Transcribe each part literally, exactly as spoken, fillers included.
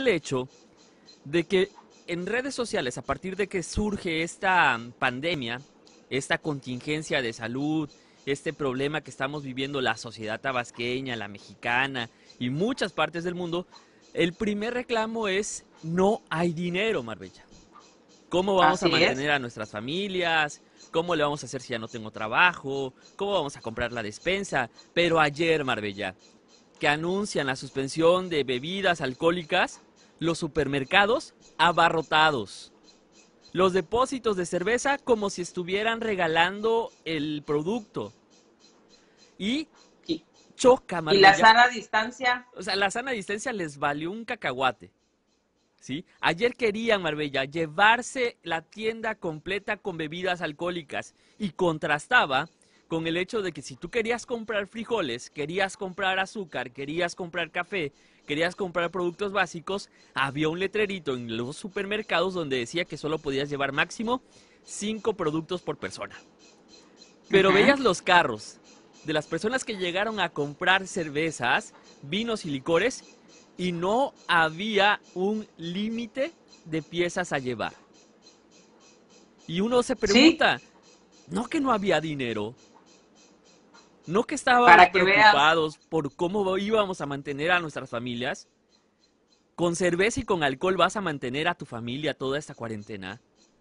el hecho de que en redes sociales, a partir de que surge esta pandemia, esta contingencia de salud, este problema que estamos viviendo la sociedad tabasqueña, la mexicana y muchas partes del mundo, el primer reclamo es: no hay dinero, Marbella. ¿Cómo vamos a Así es. mantener a nuestras familias? ¿Cómo le vamos a hacer si ya no tengo trabajo? ¿Cómo vamos a comprar la despensa? Pero ayer, Marbella, que anuncian la suspensión de bebidas alcohólicas, los supermercados abarrotados, los depósitos de cerveza como si estuvieran regalando el producto. Y Y, choca, y la Marbella. sana distancia. O sea, la sana distancia les valió un cacahuate. ¿Sí? Ayer querían, Marbella, llevarse la tienda completa con bebidas alcohólicas y contrastaba con el hecho de que si tú querías comprar frijoles, querías comprar azúcar, querías comprar café, querías comprar productos básicos, había un letrerito en los supermercados donde decía que solo podías llevar máximo cinco productos por persona. Pero Ujú. veías los carros de las personas que llegaron a comprar cervezas, vinos y licores y no había un límite de piezas a llevar. Y uno se Sí, pregunta, ¿no que no había dinero? ¿No que estábamos para que veas. preocupados por cómo íbamos a mantener a nuestras familias? ¿Con cerveza y con alcohol vas a mantener a tu familia toda esta cuarentena?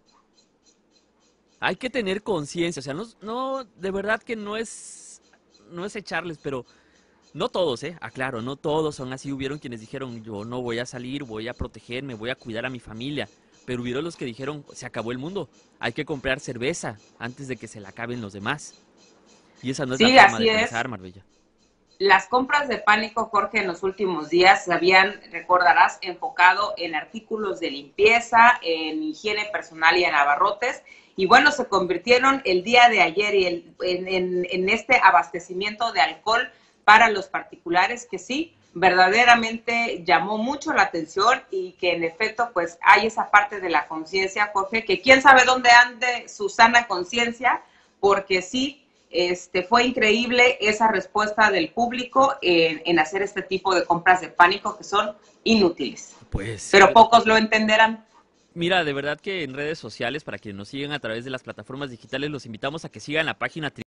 Hay que tener conciencia, o sea, no, no, de verdad que no es, no es echarles, pero no todos, ¿eh? Aclaro, no todos son así. Hubieron quienes dijeron: yo no voy a salir, voy a protegerme, voy a cuidar a mi familia. Pero hubieron los que dijeron: se acabó el mundo, hay que comprar cerveza antes de que se la acaben los demás. Y esa no es la Sí, forma de así es. pensar, Marbella. Las compras de pánico, Jorge, en los últimos días se habían, recordarás, enfocado en artículos de limpieza, en higiene personal y en abarrotes. Y bueno, se convirtieron el día de ayer y el, en, en, en este abastecimiento de alcohol para los particulares que sí, verdaderamente llamó mucho la atención y que en efecto pues hay esa parte de la conciencia, Jorge, que quién sabe dónde ande su sana conciencia, porque sí, este, fue increíble esa respuesta del público en, en hacer este tipo de compras de pánico que son inútiles, Pues, pero eh, pocos lo entenderán. mira, de verdad que en redes sociales, para quienes nos siguen a través de las plataformas digitales, los invitamos a que sigan la página